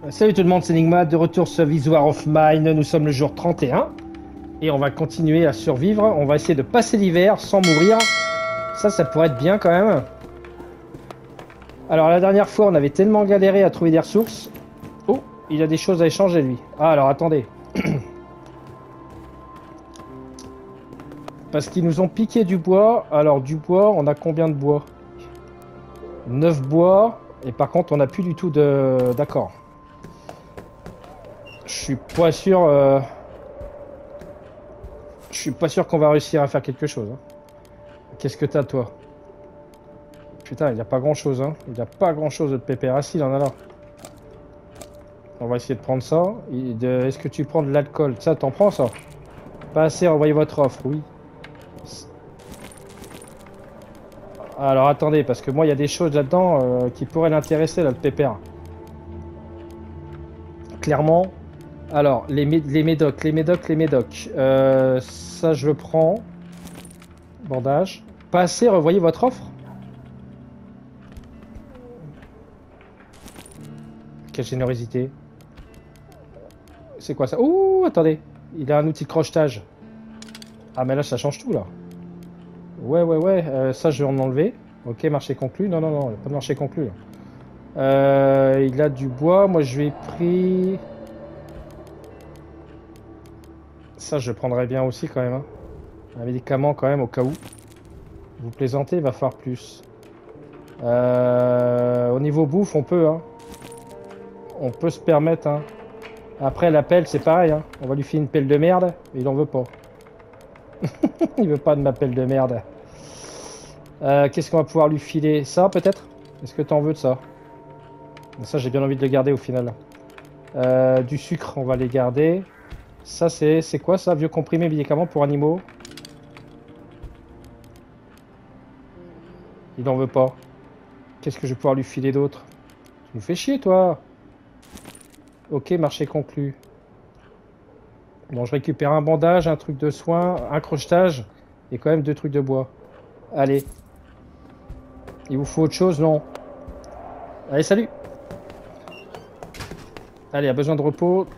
Salut tout le monde, c'est Enigma, de retour sur This War of Mine. Nous sommes le jour 31 et on va continuer à survivre. On va essayer de passer l'hiver sans mourir. Ça pourrait être bien quand même. Alors la dernière fois, on avait tellement galéré à trouver des ressources. Oh, il a des choses à échanger lui. Ah alors attendez. Parce qu'ils nous ont piqué du bois. Alors du bois, on a combien de bois? 9 bois. Et par contre, on n'a plus du tout de... D'accord. Je suis pas sûr... Je suis pas sûr qu'on va réussir à faire quelque chose. Hein. Qu'est-ce que t'as toi? Putain, il n'y a pas grand chose. Hein. Il n'y a pas grand chose de pépère. Ah si, il en a là. On va essayer de prendre ça. Est-ce que tu prends de l'alcool? Ça, t'en prends ça? Pas assez, envoyez votre offre, oui. Alors attendez, parce que moi il y a des choses là-dedans qui pourraient l'intéresser, là, le pépère. Clairement. Alors, les médocs. Ça je le prends. Bandage. Pas assez, revoyez votre offre. Quelle générosité. C'est quoi ça? Ouh, attendez. Il a un outil de crochetage. Ah mais là ça change tout là. Ouais. Ça je vais en enlever. Ok, marché conclu. Non, il n'y a pas de marché conclu là. Il a du bois. Moi je lui ai pris... Ça je le prendrais bien aussi quand même. Hein. Un médicament quand même au cas où. Vous plaisantez, il va falloir plus. Au niveau bouffe, on peut. Hein. On peut se permettre. Hein. Après la pelle, c'est pareil. Hein. On va lui filer une pelle de merde. Mais il en veut pas. Il veut pas de ma pelle de merde. Qu'est-ce qu'on va pouvoir lui filer? Ça peut-être? Est-ce que t'en veux de ça? Ça j'ai bien envie de le garder au final. Du sucre, on va les garder. Ça c'est quoi ça? Vieux comprimé médicament pour animaux. Il n'en veut pas. Qu'est-ce que je vais pouvoir lui filer d'autre? Tu me fais chier toi. Ok, marché conclu. Bon, je récupère un bandage, un truc de soin, un crochetage et quand même 2 trucs de bois. Allez. Il vous faut autre chose? Non. Allez, salut. Allez, a besoin de repos.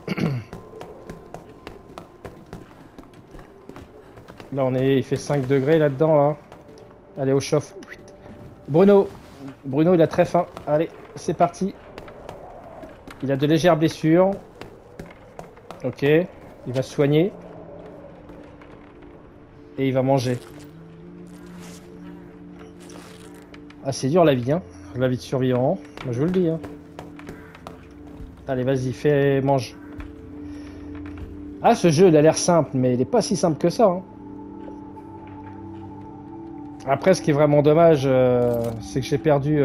Là, il fait 5 degrés là-dedans, là. Allez, au chauffe. Bruno, il a très faim. Allez, c'est parti. Il a de légères blessures. Ok, il va se soigner. Et il va manger. Ah, c'est dur la vie, hein. La vie de survivant. Moi, je vous le dis, hein. Allez, vas-y, mange. Ah, ce jeu, il a l'air simple, mais il n'est pas si simple que ça, hein. Après, ce qui est vraiment dommage, c'est que j'ai perdu...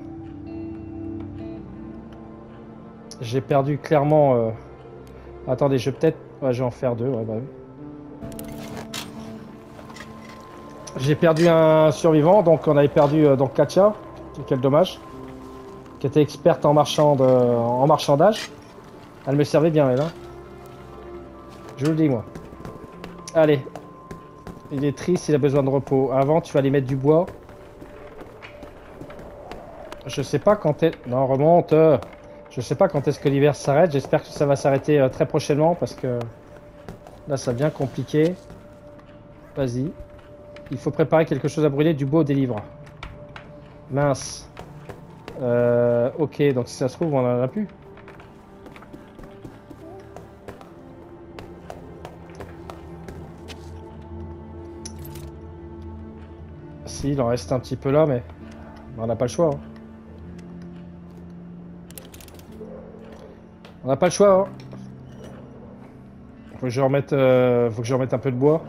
J'ai perdu clairement... Attendez, je vais peut-être... Ouais, je vais en faire 2, ouais, bah oui. J'ai perdu un survivant, donc on avait perdu donc Katia, quel dommage, qui était experte en marchandage. Elle me servait bien, elle, hein. Je vous le dis, moi. Allez. Il est triste, il a besoin de repos. Avant, tu vas aller mettre du bois. Je sais pas quand est... Non, remonte. Je sais pas quand est-ce que l'hiver s'arrête. J'espère que ça va s'arrêter très prochainement parce que là, ça devient compliqué. Vas-y. Il faut préparer quelque chose à brûler. Du bois au délivre. Mince. Ok, donc si ça se trouve, on en a plus. Si, il en reste un petit peu là, mais on n'a pas le choix. Hein. On n'a pas le choix. Hein. Faut que je remette un peu de bois.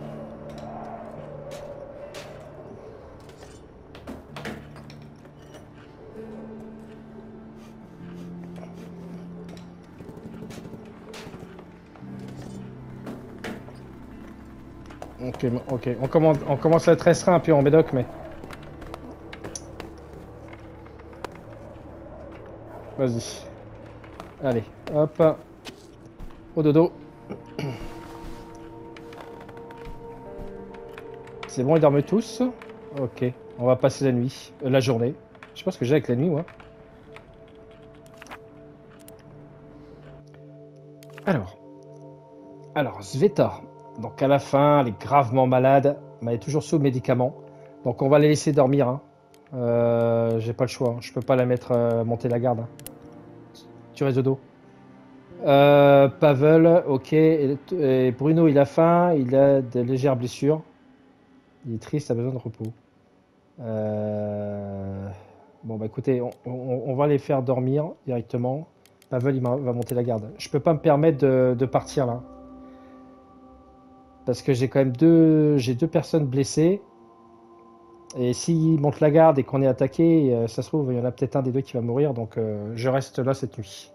Ok. On commence à être restreint un peu en médoc, mais... Vas-y. Allez, hop. Au dodo. C'est bon, ils dorment tous. Ok, on va passer la nuit. La journée. Je sais pas ce que j'ai avec la nuit, moi. Alors, alors Sveta. Donc à la fin, elle est gravement malade, mais elle est toujours sous médicaments. Donc on va la laisser dormir, hein. J'ai pas le choix, hein. Je peux pas la mettre monter la garde, hein. Tu restes de dos. Pavel, ok. Et Bruno, il a faim, il a de légères blessures. Il est triste, il a besoin de repos. Euh, Bon, bah écoutez, on va les faire dormir directement. Pavel, va monter la garde. Je peux pas me permettre de partir là. Parce que j'ai quand même j'ai deux personnes blessées. Et s'ils montent la garde et qu'on est attaqué, ça se trouve, il y en a peut-être un des deux qui va mourir. Donc je reste là cette nuit.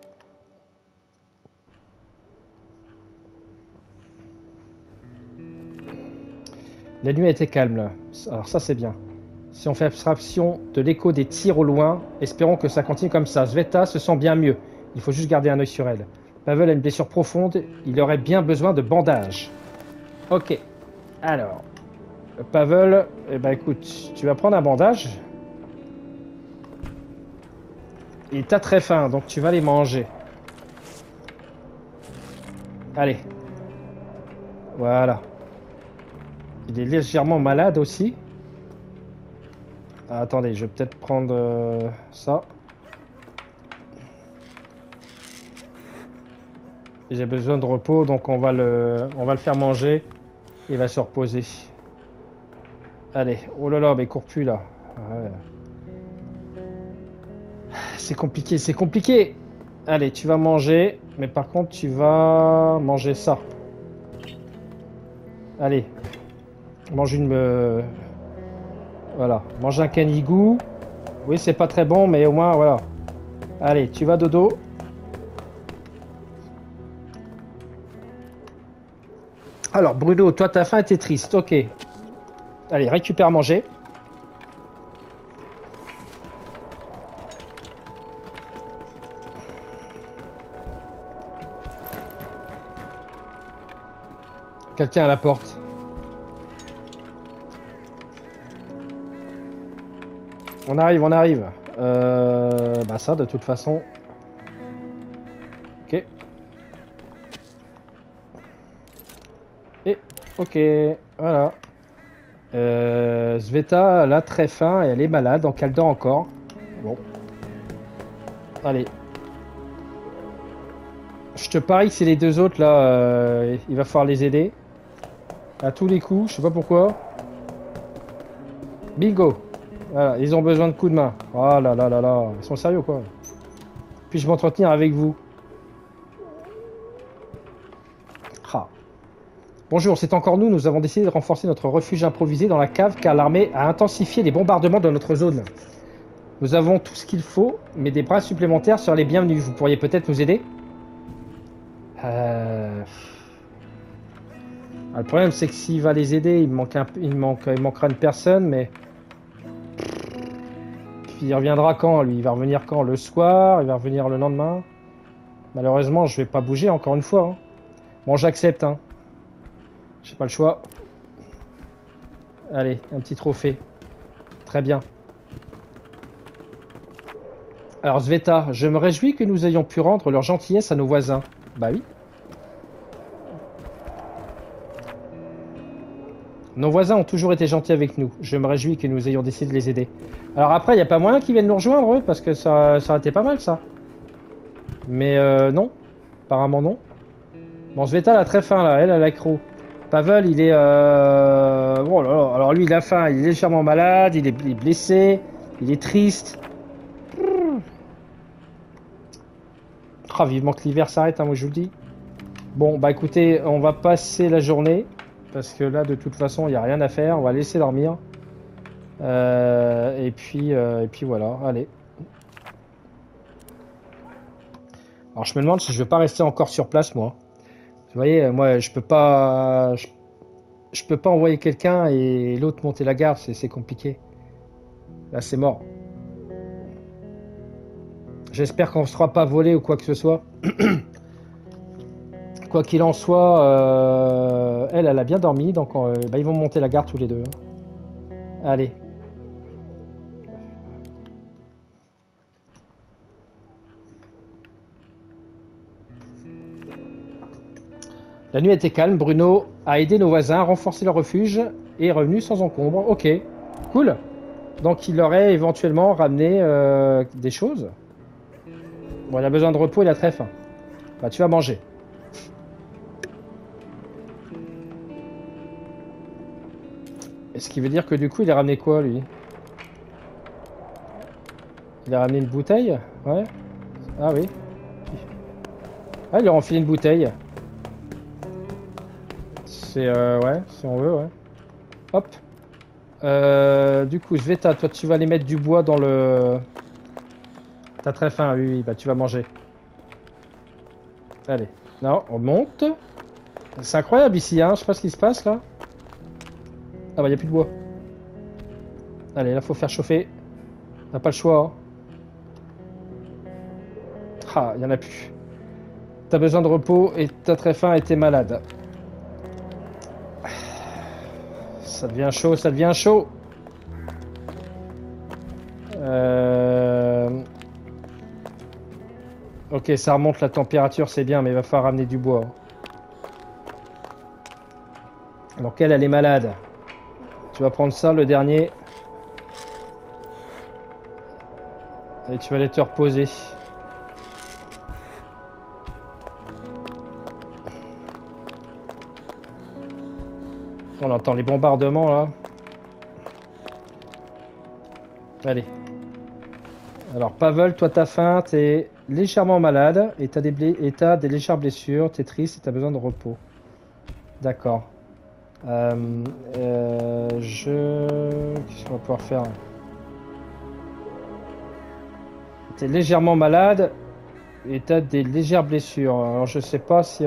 La nuit a été calme là. Alors ça c'est bien. Si on fait abstraction de l'écho des tirs au loin, espérons que ça continue comme ça. Sveta se sent bien mieux. Il faut juste garder un œil sur elle. Pavel a une blessure profonde. Il aurait bien besoin de bandages. Ok. Alors, Pavel, eh ben écoute, tu vas prendre un bandage. Il t'a très faim, donc tu vas les manger. Allez. Voilà. Il est légèrement malade aussi. Ah, attendez, je vais peut-être prendre ça. J'ai besoin de repos, donc on va le faire manger. Il va se reposer. Allez, oh là là, mais cours plus là. Ouais. C'est compliqué, c'est compliqué. Allez, tu vas manger, mais par contre, tu vas manger ça. Allez, mange une. Voilà, mange un canigou. Oui, c'est pas très bon, mais au moins, voilà. Allez, tu vas dodo. Alors, Bruno, toi, ta faim était triste. Ok. Allez, récupère à manger. Quelqu'un à la porte. On arrive, on arrive. Bah ça, de toute façon. Ok. Et ok, voilà. Sveta, elle a très faim et elle est malade, donc elle dort encore. Bon. Allez. Je te parie que c'est les deux autres là, il va falloir les aider. À tous les coups, je sais pas pourquoi. Bingo. Voilà, ils ont besoin de coups de main. Oh là là là là, ils sont sérieux quoi. Puis-je m'entretenir avec vous? Ah. Bonjour, c'est encore nous. Nous avons décidé de renforcer notre refuge improvisé dans la cave car l'armée a intensifié les bombardements dans notre zone. Nous avons tout ce qu'il faut, mais des bras supplémentaires seraient les bienvenus. Vous pourriez peut-être nous aider? Le problème, c'est que s'il va les aider, il manquera une personne, mais puis il reviendra quand, lui? Il va revenir quand? Le soir? Il va revenir le lendemain? Malheureusement, je vais pas bouger encore une fois, hein. Bon, j'accepte, hein. J'ai pas le choix. Allez, un petit trophée. Très bien. Alors, Sveta, je me réjouis que nous ayons pu rendre leur gentillesse à nos voisins. Bah oui. Nos voisins ont toujours été gentils avec nous. Je me réjouis que nous ayons décidé de les aider. Alors après, il n'y a pas moyen qu'ils viennent nous rejoindre, eux, parce que ça aurait été pas mal, ça. Mais non. Apparemment, non. Bon, Sveta, elle a très faim, là. Elle a l'accro. Pavel, il est... Oh là là. Alors lui, il a faim. Il est légèrement malade. Il est blessé. Il est triste. Ah, vivement que l'hiver s'arrête, hein, moi, je vous le dis. Bon, bah écoutez, on va passer la journée. Parce que là, de toute façon, il n'y a rien à faire. On va laisser dormir. Et puis voilà, allez. Alors je me demande si je vais pas rester encore sur place, moi. Vous voyez, moi, je peux pas envoyer quelqu'un et l'autre monter la garde, c'est compliqué. Là, c'est mort. J'espère qu'on ne sera pas volé ou quoi que ce soit. Quoi qu'il en soit, elle a bien dormi, donc bah, ils vont monter la garde tous les deux, hein. Allez. La nuit était calme, Bruno a aidé nos voisins à renforcer leur refuge et est revenu sans encombre. Ok, cool. Donc il aurait éventuellement ramené des choses. Bon, il a besoin de repos, il a très faim. Bah tu vas manger. Et ce qui veut dire que du coup il a ramené quoi lui? Il a ramené une bouteille? Ouais. Ah oui. Ah, il a enfilé une bouteille. C'est ouais, si on veut, ouais. Hop. Du coup, je vais toi tu vas aller mettre du bois dans le... T'as très faim, oui, oui, bah tu vas manger. Allez. Non, on monte. C'est incroyable ici, hein. Je sais pas ce qui se passe là. Ah bah y a plus de bois. Allez, là faut faire chauffer. T'as pas le choix. Hein. Ah, y en a plus. T'as besoin de repos et t'as très faim et t'es malade. Ça devient chaud, ça devient chaud. Ok, ça remonte la température, c'est bien, mais il va falloir ramener du bois. Donc elle est malade. Tu vas prendre ça, le dernier. Et tu vas aller te reposer. On entend les bombardements là. Allez. Alors Pavel, toi t'as faim, t'es légèrement malade et t'as des légères blessures, t'es triste et t'as besoin de repos. D'accord. Qu'est-ce qu'on va pouvoir faire? T'es légèrement malade et t'as des légères blessures. Alors je sais pas si...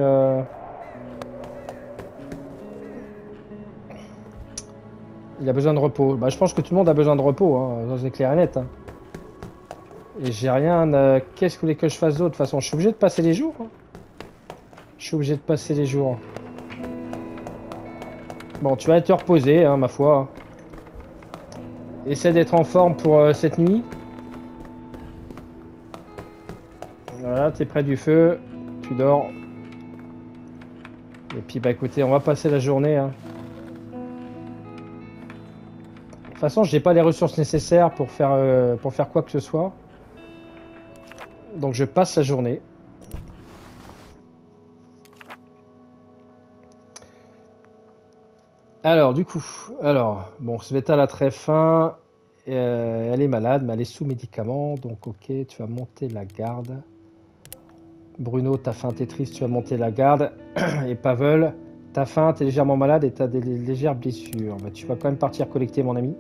Il a besoin de repos. Bah, je pense que tout le monde a besoin de repos, hein. C'est clair et net. Hein. Et j'ai rien... Qu'est-ce que vous voulez que je fasse d'autre? De toute façon, je suis obligé de passer les jours. Hein. Je suis obligé de passer les jours. Bon, tu vas te reposer, hein, ma foi. Essaie d'être en forme pour cette nuit. Voilà, t'es près du feu. Tu dors. Et puis, bah écoutez, on va passer la journée. Hein. De toute façon, j'ai pas les ressources nécessaires pour faire quoi que ce soit. Donc je passe la journée. Alors, du coup, bon, Sveta a très faim. Elle est malade, mais elle est sous médicaments. Donc, ok, tu vas monter la garde. Bruno, t'as faim, t'es triste, tu vas monter la garde. Et Pavel, t'as faim, t'es légèrement malade et t'as des légères blessures. Bah, tu vas quand même partir collecter, mon ami.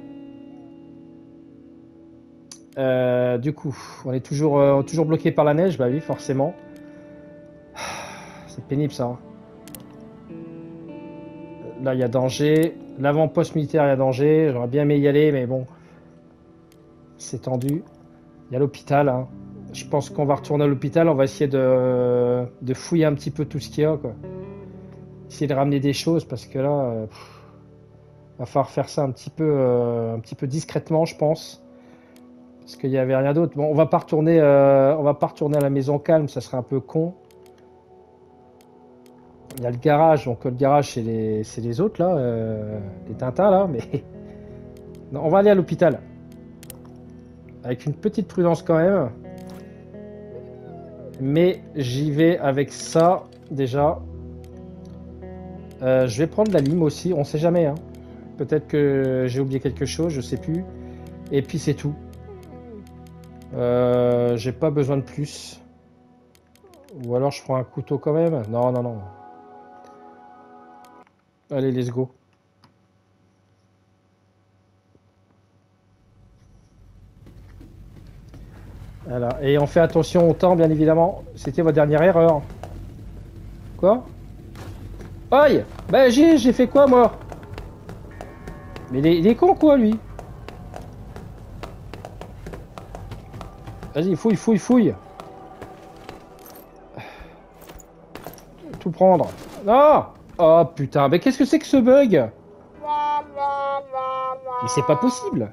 Du coup, on est toujours bloqué par la neige. Bah oui, forcément. C'est pénible, ça. Hein. Là, il y a danger. L'avant-poste militaire, il y a danger. J'aurais bien aimé y aller, mais bon. C'est tendu. Il y a l'hôpital. Hein. Je pense qu'on va retourner à l'hôpital. On va essayer de fouiller un petit peu tout ce qu'il y a. Quoi. Essayer de ramener des choses parce que là, va falloir faire ça un petit peu discrètement, je pense. Parce qu'il n'y avait rien d'autre. Bon, on va pas retourner à la maison calme. Ça serait un peu con. Il y a le garage, donc le garage c'est les autres là, les Tintins là, mais non, on va aller à l'hôpital avec une petite prudence quand même, mais j'y vais avec ça déjà. Je vais prendre la lime aussi, on sait jamais, hein. Peut-être que j'ai oublié quelque chose, je sais plus. Et puis c'est tout. J'ai pas besoin de plus. Ou alors je prends un couteau quand même. Non, non, non. Allez, let's go. Voilà. Et on fait attention au temps, bien évidemment. C'était votre dernière erreur. Quoi? Aïe! Bah j'ai fait quoi, moi? Mais il est con, quoi, lui? Vas-y, fouille, fouille, fouille. Tout prendre. Non! Oh, putain. Mais qu'est-ce que c'est que ce bug? Mais c'est pas possible.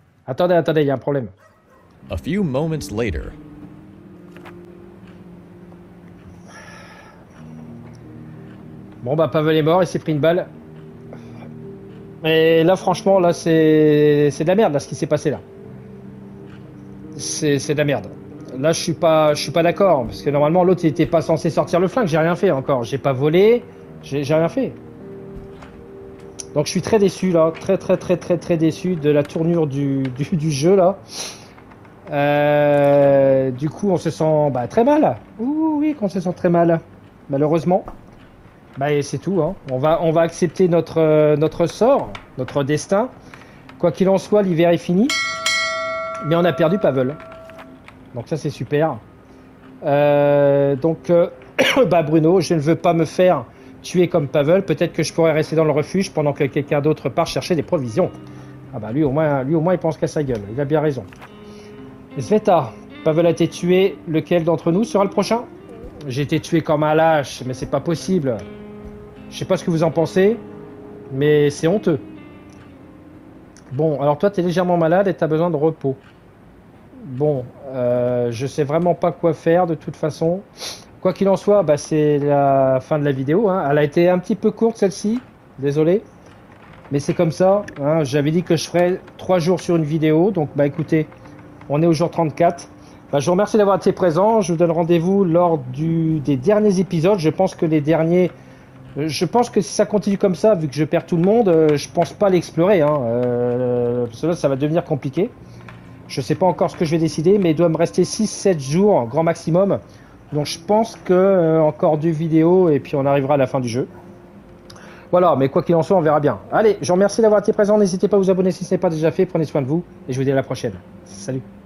Attendez, il y a un problème. A few moments later. Bon bah Pavel est mort, il s'est pris une balle. Et là franchement là c'est de la merde là ce qui s'est passé là. C'est de la merde. Là je suis pas d'accord parce que normalement l'autre il était pas censé sortir le flingue, j'ai rien fait encore, j'ai pas volé, j'ai rien fait. Donc je suis très déçu là, très déçu de la tournure du jeu là. Du coup on se sent bah, très mal. Ouh, oui qu'on se sent très mal, malheureusement. Bah et c'est tout, hein. On va accepter notre sort, notre destin. Quoi qu'il en soit, l'hiver est fini. Mais on a perdu Pavel. Donc ça c'est super. Bah Bruno, je ne veux pas me faire tuer comme Pavel. Peut-être que je pourrais rester dans le refuge pendant que quelqu'un d'autre part chercher des provisions. Ah bah lui au moins il pense qu'à sa gueule. Il a bien raison. Sveta, Pavel a été tué. Lequel d'entre nous sera le prochain? J'ai été tué comme un lâche, mais c'est pas possible. Je sais pas ce que vous en pensez, mais c'est honteux. Bon, alors toi, tu es légèrement malade et tu as besoin de repos. Bon, je sais vraiment pas quoi faire de toute façon. Quoi qu'il en soit, bah, c'est la fin de la vidéo. Hein. Elle a été un petit peu courte celle-ci, désolé. Mais c'est comme ça. Hein. J'avais dit que je ferais 3 jours sur une vidéo. Donc, bah écoutez, on est au jour 34. Bah, je vous remercie d'avoir été présent. Je vous donne rendez-vous lors des derniers épisodes. Je pense que si ça continue comme ça, vu que je perds tout le monde, je pense pas l'explorer. Hein. Parce que là, ça va devenir compliqué. Je sais pas encore ce que je vais décider, mais il doit me rester 6-7 jours, grand maximum. Donc je pense que encore 2 vidéos et puis on arrivera à la fin du jeu. Voilà, mais quoi qu'il en soit, on verra bien. Allez, je vous remercie d'avoir été présent. N'hésitez pas à vous abonner si ce n'est pas déjà fait. Prenez soin de vous et je vous dis à la prochaine. Salut.